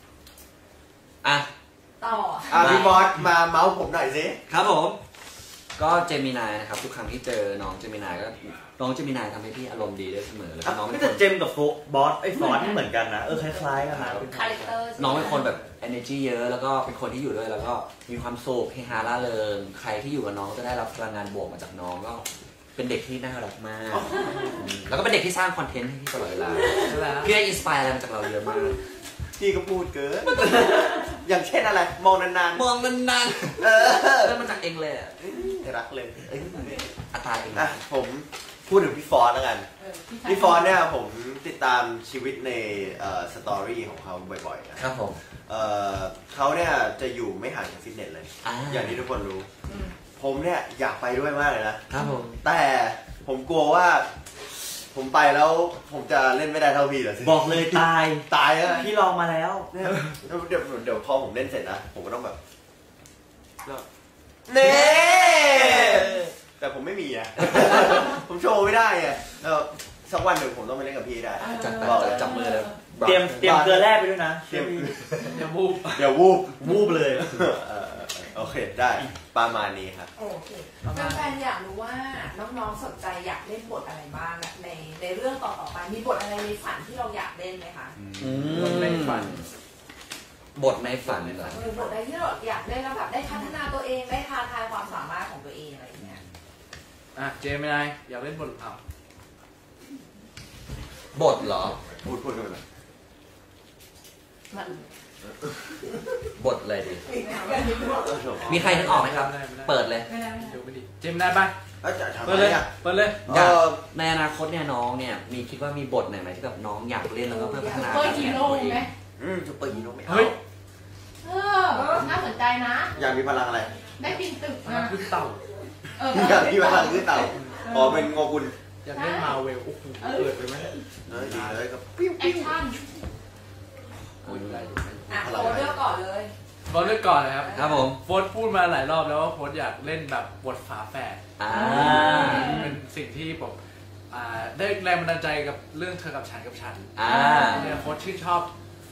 ต่อพี่บอสมาเมาส์ผมหน่อยสิครับผมก็เจมินายนะครับทุกครั้งที่เจอน้องเจมินายก็น้องเจมินายทำให้พี่อารมณ์ดีได้เสมอแล้วน้องไม่แต่เจมกับบอสไอ้ฟอสเหมือนกันนะคล้ายๆกันนะคาแรคเตอร์น้องเป็นคนแบบ energy เยอะแล้วก็เป็นคนที่อยู่ด้วยแล้วก็มีความสุขเฮฮาร่าเริงใครที่อยู่กับน้องก็ได้รับพลังงานบวกมาจากน้องก็เป็นเด็กที่น่ารักมากแล้วก็เป็นเด็กที่สร้างคอนเทนต์ให้พี่ตลอดเวลาพี่ได้อินสไปร์อะไรมาจากเราเยอะมากพี่ก็พูดเกิน อย่างเช่นอะไร มองนานๆมองนานๆเริ่มมาจากเองเลยรักเลยอัตราเองผมพูดถึงพี่ฟอสแล้วกัน พี่ฟอสเนี่ยผมติดตามชีวิตในสตอรี่ของเขาบ่อยๆนะครับผมเขาเนี่ยจะอยู่ไม่ห่างจากฟิตเนสเลย อย่างที่ทุกคนรู้ ผมเนี่ยอยากไปด้วยมากเลยนะครับผมแต่ผมกลัวว่าผมไปแล้วผมจะเล่นไม่ได้เท่าพี่เหรอสิบอกเลยตายแล้วพี่ลองมาแล้วเดี๋ยวพอผมเล่นเสร็จนะผมก็ต้องแบบเน่แต่ผมไม่มีอ่ะ ผมโชว์ไม่ได้อ่ะสักวันหนึ่งผมต้องไปเล่นกับพี่ได้จับมือเลยเตรียมเกลือแร่ไปด้วยนะอย่าบูบเดี๋ยววูบเลยโอเคได้ประมาณนี้ครับโอเคแฟนๆอยากรู้ว่าน้องๆสนใจอยากเล่นบทอะไรบ้างในเรื่องต่อไปมีบทอะไรในฝันที่เราอยากเล่นไหมคะในฝันบทในฝันเหรอบทอะไรที่เราอยากเล่นแล้วแบบได้พัฒนาตัวเองได้ท้าทายความสามารถของตัวเองอะไรอย่างเงี้ยเจมินายอยากเล่นบทบทเหรอพูดกันไปเลยบทเลยดิมีใครนึกออกไหมครับ เปิดเลยดูไม่ดีเจมินายไปเปิดเลยในอนาคตเนี่ยน้องเนี่ยมีคิดว่ามีบทไหนไหมที่แบบน้องอยากเล่นแล้วก็เพื่อพัฒนาเปิดฮีโร่ไหมจะเปิดฮีโร่ไหมเฮ้ยน่าสนใจนะอยากมีพลังอะไรได้ปีนตึกขึ้นเต่าอยากมีพลังขึ้นเต่าอ๋อเป็นโงกุลอยากเล่นมาเวลโอ้โหเปิดไปไหมดีเลยกับปิ้วแอคชั่นโค้ดเลือกก่อนเลยโฟสเลือกก่อนเลยครับครับผมโฟสพูดมาหลายรอบแล้วว่าโฟสอยากเล่นแบบบทฝาแฝดเป็นสิ่งที่ผมได้แรงบันดาลใจกับเรื่องเธอกับฉันเนี่ยโฟสชื่นชอบ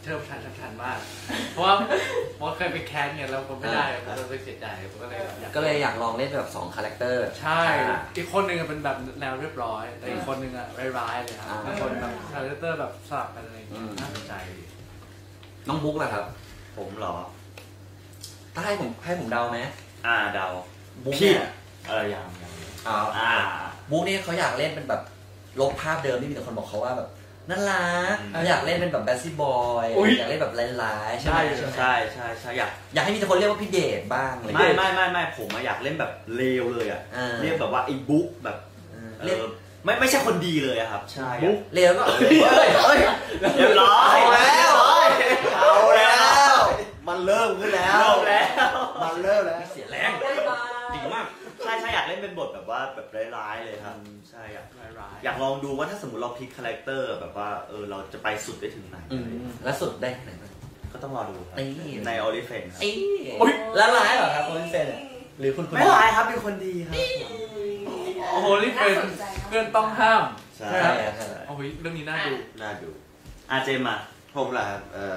เทิมชันมากเพราะว่าเคยไปแคสเนี่ยแล้วผมไม่ได้ผมเลยเสียใจผมก็เลยอยากลองเล่นแบบ2คาแรคเตอร์ใช่อีกคนหนึ่งเป็นแบบแนวเรียบร้อยแต่อีกคนหนึ่งอะร้ายๆเลยครับบางคนแบบคาแรคเตอร์แบบสลับกันอะไรอย่างเงี้ยน่าสนใจน้องบุ๊กล่ะครับผมเหรอถ้าให้ผมเดาไหมเดาบุ๊กเนี่ยยังบุ๊กนี่เขาอยากเล่นเป็นแบบลบภาพเดิมที่มีแต่คนบอกเขาว่าแบบน่ารักอยากเล่นเป็นแบบแบดซี่บอยอยากเล่นแบบร้ายๆใช่ไหมใช่อยากให้มีแต่คนเรียกว่าพี่เดชบ้างเลยไม่ผมอยากเล่นแบบเลวเลยอ่ะเรียกแบบว่าไอ้บุ๊กแบบไม่ใช่คนดีเลยครับใช่บุ๊กเลวก็เรียบร้อยแล้วเอาแล้วมันเริ่มขึ้นแล้วมันเริ่มแล้วเสียแรงดีมากใช่อยากเล่นเป็นบทแบบว่าแบบร้ายๆเลยครับใช่อยากลองดูว่าถ้าสมมติเราพลิกคาแรคเตอร์แบบว่าเราจะไปสุดได้ถึงไหนแล้วสุดได้ไหนก็ต้องรอดูครับในออริเฟนครับแล้วร้ายเหรอครับออริเฟนหรือคุณไม่ร้ายครับเป็นคนดีครับโอ้โหนี่เป็นเพื่อนต้องห้ามใช่โอ้ยเรื่องนี้น่าดูเจมมาผมล่ะ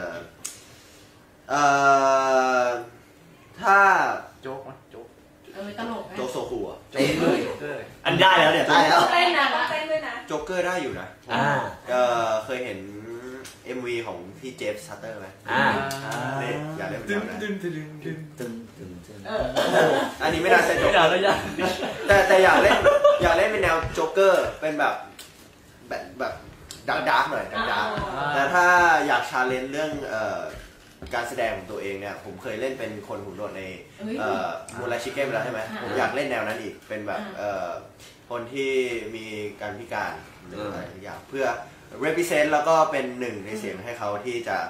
ถ้าโจ๊กตลกไหมโจ๊กโซคูอ่ะอันได้แล้วเนี่ยได้แล้วเต้นนะเต้นด้วยนะโจ๊กเกอร์ได้อยู่นะเคยเห็น MV ของพี่เจฟซัตเตอร์ไหมนี่อยากเล่นเป็นแนวนั้นอันนี้ไม่น่าใช่โจ๊กเกอร์แต่อยากเล่นเป็นแนวโจ๊กเกอร์เป็นแบบดาร์กหน่อยดาร์กแต่ถ้าอยากชาเลนจ์เรื่องการแสดงของตัวเองเนี่ยผมเคยเล่นเป็นคนหุ่นโดดในมูราชิเก้ไปแล้วใช่ไหมผมอยากเล่นแนวนั้นอีกเป็นแบบคนที่มีการพิการหรืออะไรอย่างเพื่อ represent แล้วก็เป็นหนึ่งในเสียงให้เขาที่จะ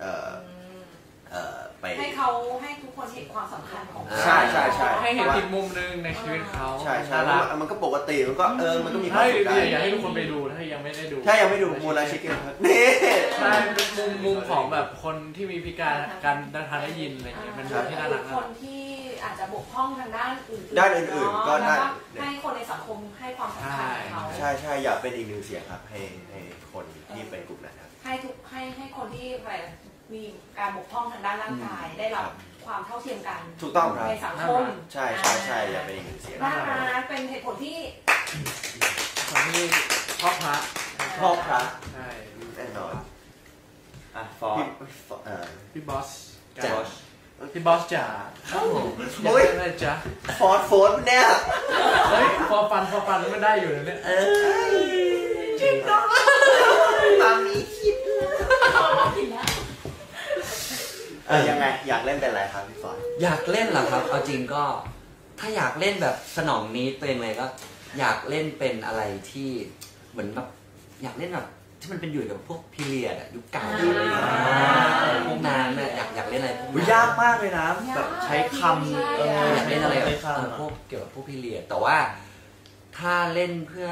ไปให้ทุกคนเห็นความสำคัญของใช่ให้เห็นอีกมุมนึงในชีวิตเขาใช่มันก็ปกติมันก็มันก็มีความสุขได้อยากให้ทุกคนไปดูถ้ายังไม่ได้ดูมูราชิเก้นี่ใช่เป็นมุมของแบบคนที่มีพิการการทางได้ยินอะไรอย่างเงี้ยมันเป็นที่น่ารักคนที่อาจจะบกพร่องทางด้านอื่นๆก็ได้ให้คนในสังคมให้ความสำคัญเขาใช่อยากเป็นอีกหนึ่งเสียงครับให้คนที่เป็นกลุ่มนั้นครับให้คนที่มีการบกพร่องทางด้านร่างกายได้รับความเท่าเทียมกันถูกต้องครับในสังคมใช่อย่าเป็นอีกหนึ่งเสียงเป็นเหตุผลที่ชอบพระใช่แน่นอนฟอร์พี่บอสจ๋าโอ้ยจ๋าฟอร์เนี่ยเฮ้ยฟอร์ฟันไม่ได้อยู่เลยเนี่ยจริงจังตามนี้คิดยังไงอยากเล่นเป็นอะไรครับพี่ฟอร์อยากเล่นเหรอครับเอาจริงก็ถ้าอยากเล่นแบบสนองนี้ตัวเองเลยก็อยากเล่นเป็นอะไรที่เหมือนแบบอยากเล่นแบบที่มันเป็นอยู่กับพวกพีเรียดยุคเก่าอะไรอย่างเงี้ยพวกนั้นเนี่ยอยากเล่นอะไรพวกยากมากเลยนะแบบใช้คำอยากเล่นอะไรแบบพวกเกี่ยวกับพวกพีเรียดแต่ว่าถ้าเล่นเพื่อ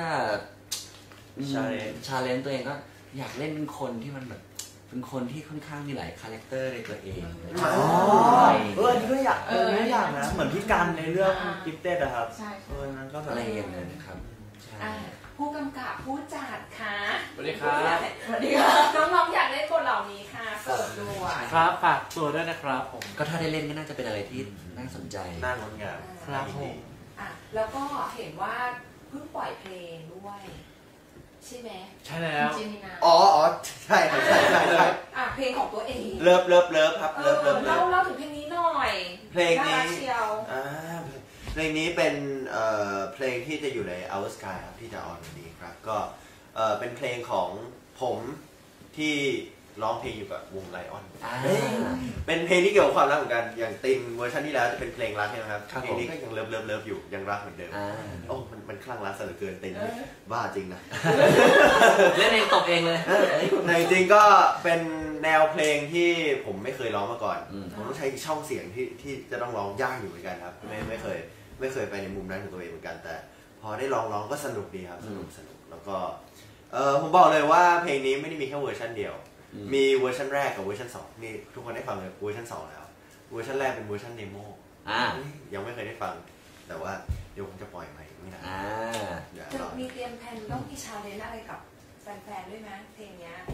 ชาเลนจ์ตัวเองก็อยากเล่นเป็นคนที่มันแบบเป็นคนที่ค่อนข้างมีหลายคาแรคเตอร์ในตัวเองอันนี้ก็อยากนะเหมือนพี่กันในเรื่องกิฟเต็ดอะครับนั้นก็อะไรอย่างเงี้ยนะครับผู้กำกับผู้จัดค่ะสวัสดีครับน้องๆอยากเล่นบทเหล่านี้ค่ะเปิดดูครับฝากตัวด้วยนะครับผมก็ถ้าได้เล่นก็น่าจะเป็นอะไรที่น่าสนใจน่างดงามครับผมแล้วก็เห็นว่าเพิ่งปล่อยเพลงด้วยใช่ไหมใช่แล้วใช่เพลงของตัวเองเลิฟครับเลิฟเล่าถึงเพลงนี้หน่อยเพลงนี้เพลงนี้เป็นเพลงที่จะอยู่ใน Our Sky ครับที่จะออนวันนี้ครับก็เป็นเพลงของผมที่ร้องเพลงอยู่กับวงไลออนเป็นเพลงที่เกี่ยวกับความรักเหมือนกันอย่างตินเวอร์ชันที่แล้วจะเป็นเพลงรักใช่ไหมครับเพลงนี้ก็ยังเลิฟอยู่ยังรักเหมือนเดิมโอ้มันคลั่งรักซะเหลือเกินตินบ้าจริงนะเล่นเองตบเองเลยในจริงก็เป็นแนวเพลงที่ผมไม่เคยร้องมาก่อนผมต้องใช้ช่องเสียงที่จะต้องร้องยากอยู่เหมือนกันครับไม่เคยไปในมุมนั้นของตัวเองเหมือนกันแต่พอได้ร้องก็สนุกดีครับสนุกแล้วก็ผมบอกเลยว่าเพลงนี้ไม่ได้มีแค่เวอร์ชันเดียวมีเวอร์ชันแรกกับเวอร์ชัน2นี่ทุกคนได้ฟังเลยเวอร์ชัน2แล้วเวอร์ชันแรกเป็นเวอร์ชันเดโมยังไม่เคยได้ฟังแต่ว่าเดี๋ยวผมจะปล่อยใหม่ไม่นานจะมีเตรียมแผนต้องมีชาเลนจ์อะไรกับแฟนๆด้วยไหมเพลงนี้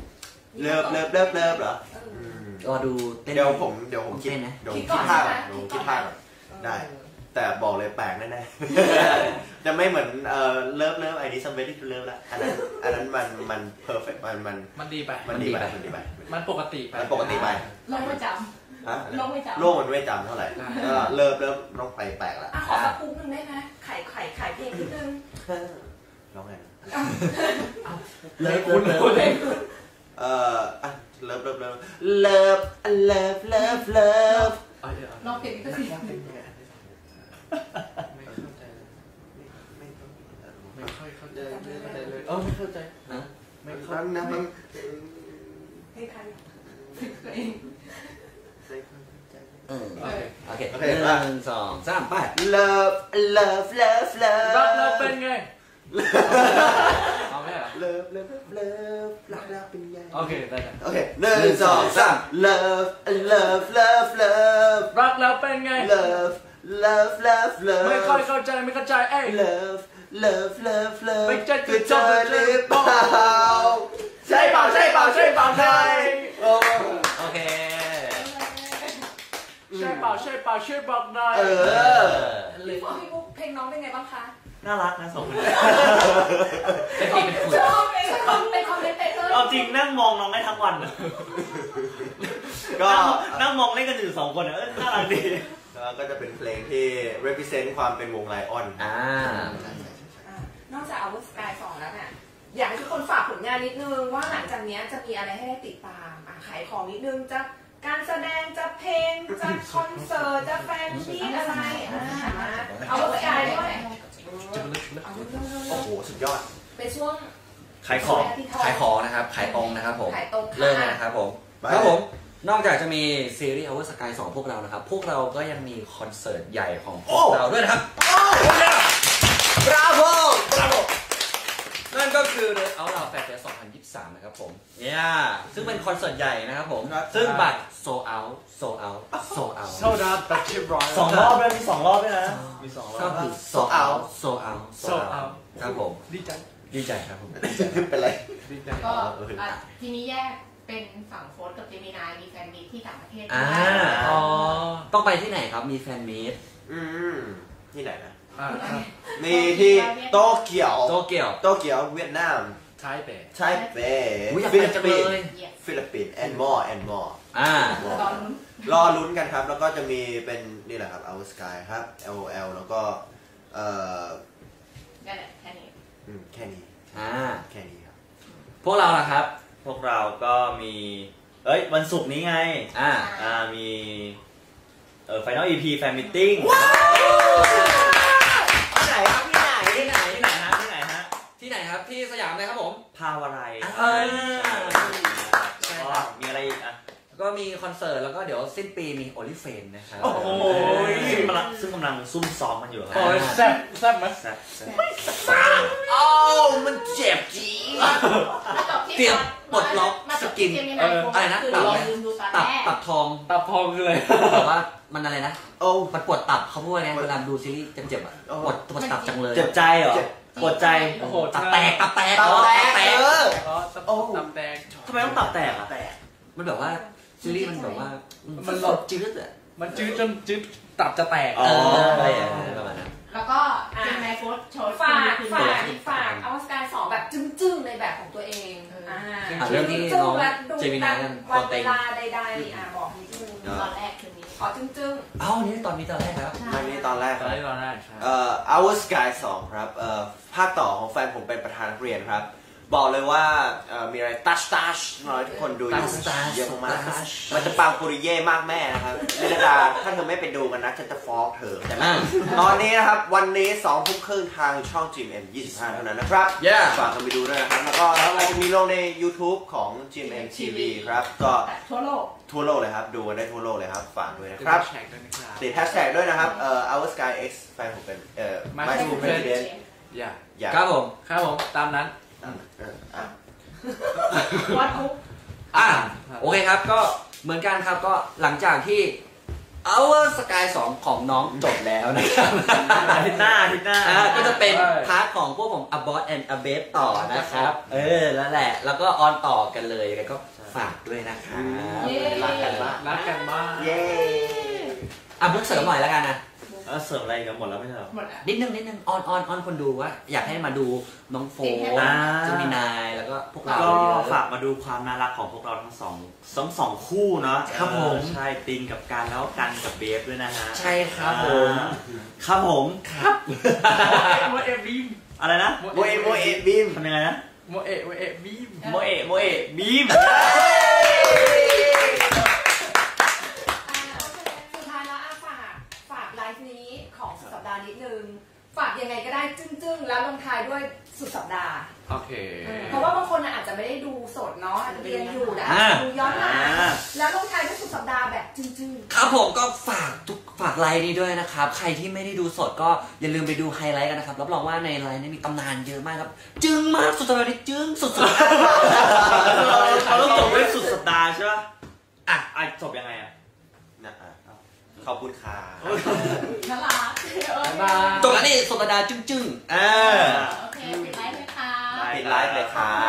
เลิฟเหรอรอดูเต้นเดี๋ยวผมคิดนะเดี๋ยวคิดท่าก่อนได้แต่บอกเลยแปลกแน่ๆจะไม่เหมือนเลิฟไอ้นี่ซัมเบดี้ทูเลิฟละอันนั้นมันเพอร์เฟกต์มันดีไปมันปกติไปลงไม่จำลงไม่จำโลกมันไม่จำเท่าไหร่เลิฟต้องไปแปลกละขอสักปุ๊บนึงได้ไหมไข่เพลงนิดนึงร้องไงเลิฟเลิฟเลิฟลองเพลงก็สิไม่ค่อยเข้าใจเลยไม่เข้าใจนะไม่เข้าใจมันให้ใครตัวเองโอเค1 2 3ไป love รักเราเป็นไงเอาไหมอ่ะ love รักเป็นไงโอเคได้โอเค1 2 3 love รักเราเป็นไง love ไม่ค่อยเข้าใจเอ้ย love ไม่ใจคือเธอหรือเปล่าใช่เปล่าใช่โอเคใช่เปล่าช่วยบอกหน่อยพี่บุ๊กเพลงน้องเป็นไงบ้างคะน่ารักนะ2 คนชอบเป็นคอมเมนเตอร์เอาจริงนั่งมองน้องได้ทั้งวันก็นั่งมองเล่นกันอยู่2 คนน่ารักดีก็จะเป็นเพลงที่ represent ความเป็นวงไลออนนอกจาก Our Sky 2 แล้วเนี่ยอยากให้ทุกคนฝากผลงานนิดนึงว่าหลังจากนี้จะมีอะไรให้ได้ติดตามขายของนิดนึงจะการแสดงจะเพลงจะคอนเสิร์ตจะแฟนมีตอะไรOur Sky ด้วยโอ้โหสุดยอดเป็นช่วงขายของนะครับขายตรงนะครับผมเริ่มนะครับผมนอกจากจะมีซีรีส์ Our Sky 2 พวกเรานะครับพวกเราก็ยังมีคอนเสิร์ตใหญ่ของพวกเราด้วยนะครับบราโวนั่นก็คือ เอาเราแฟร์เฟส2023นะครับผมซึ่งเป็นคอนเสิร์ตใหญ่นะครับผมซึ่งบัตรโซเอาแบบชิบร้อย 2 รอบด้วยมี2 รอบด้วยนะมี2 รอบก็คือโซเอาครับผมดีใจครับผมเป็นไรก็ทีนี้แยกเป็นฝั่งโฟร์กับเจมินายมีแฟนมีตที่ต่างประเทศต้องไปที่ไหนครับมีแฟนมีตที่ไหนนะมีที่โตเกียวเวียดนามไทเปฟิลิปปินส์ and more รอลุ้นกันครับแล้วก็จะมีเป็นนี่แหละครับ Our Sky ครับ LOL แล้วก็แค่นี้ครับพวกเราล่ะครับพวกเราก็มีวันศุกร์นี้ไงมีFinal EP Fan Meeting ที่ไหนครับที่สยามเลยครับผมภาวะไรมีอะไรอีกก็มีคอนเสิร์ตแล้วก็เดี๋ยวสิ้นปีมีโอลิเฟนนะครับซึ่งกำลังซุ่มซ้อมมันอยู่ครับแซ่บไหมแซ่บมันเจ็บจี๊ดเตรียมปลดล็อกสกินอะไรนะตับทองคืออะไรแต่ว่ามันอะไรนะมันปวดตับเขาพูดไงเวลาดูซีรีส์เจ็บปวดตับจังเลยเจ็บใจเหรอปวดใจตับแตกตับแตกทำไมต้องตับแตกมันแบบว่าซีรีส์มันแบบว่ามันหลดจืดมันจืดจนตับจะแตกอะไรประมาณนั้นแล้วก็ในโฟร์โชว์ฝากเอาสกาย2แบบจึ้งๆในแบบของตัวเองเรื่องที่น้องเจมินากันวันเวลาใดๆบอกนิดนึงตอนแรกคืนนี้จึ้งๆนี่ตอนนี้ตอนแรกครับตอนแรกOur Sky 2 ครับภาคต่อของแฟนผมเป็นประธานนักเรียนครับบอกเลยว่ามีอะไรตัชน้อยทุกคนดูอยู่เยอะมากมันจะปังปุริเย่มากแม่นะครับเรนดาถ้าเธอไม่ไปดูกันนะฉันจะฟ้องเธอแต่ตอนนี้นะครับวันนี้2 ทุ่มครึ่งทางช่อง GMM 25เท่านั้นนะครับฝากกันไปดูด้วยนะครับแล้วก็มีลงใน YouTube ของ GMM TV ครับก็ทั่วโลกเลยครับดูกันได้ทั่วโลกเลยครับฝากด้วยนะครับติดแฮชแท็กด้วยนะครับOur Sky X แฟนผมเป็น My True President ครับผมตามนั้นวัดคุกโอเคครับก็เหมือนกันครับก็หลังจากที่เอาว่าสกาย2ของน้องจบแล้วนะครับอาทิตย์หน้าก็จะเป็นพาร์ทของพวกผมอบอสแอนด์อเบฟต่อนะครับแล้วแหละแล้วก็ออนต่อกันเลยแล้วก็ฝากด้วยนะครับรักกันมากรักกันมากเย้บุ๊กเสริมหน่อยแล้วกันนะเสริมอะไรกันหมดแล้วไม่ใช่หรอนิดนึงออนคนดูว่าอยากให้มาดูน้องโฟนเจมินายแล้วก็พวกเราก็ฝากมาดูความน่ารักของพวกเราทั้งสองคู่เนาะครับผมใช่ตินกับกันแล้วกันกับเบฟด้วยนะฮะใช่ครับผมครับผมครับโมเอะบีมอะไรนะโมเอะบีมทำยังไงนะโมเอะบีมโมเอะบีมสุดท้ายแล้วฝากไลฟ์นี้ของสุดสัปดาห์นิดนึงฝากยังไงก็ได้จึ้งๆแล้วลงท้ายด้วยสุดสัปดาห์โอเคเพราะว่าบางคนอาจจะไม่ได้ดูสดเนาะอาจจะเรียนอยู่แต่ดูย้อนหลังแล้วลงท้ายด้วยสุดสัปดาห์แบบจึ้งๆครับผมก็ฝากไลน์นี้ด้วยนะครับใครที่ไม่ได้ดูสดก็อย่าลืมไปดูไฮไลท์กันนะครับรับรองว่าในไลน์นี้มีตำนานเยอะมากครับจึ้งมากสุดสัปดาห์นี้จึ้งสุดๆเราต้องจบด้วยสุดสัปดาห์ใช่ป่ะจบยังไงขอบคุณค่ะน่ารักจบแล้วนี่สุดสัปดาห์จึ้งโอเคปิดไลฟ์เลยค่ะปิดไลฟ์เลยค่ะ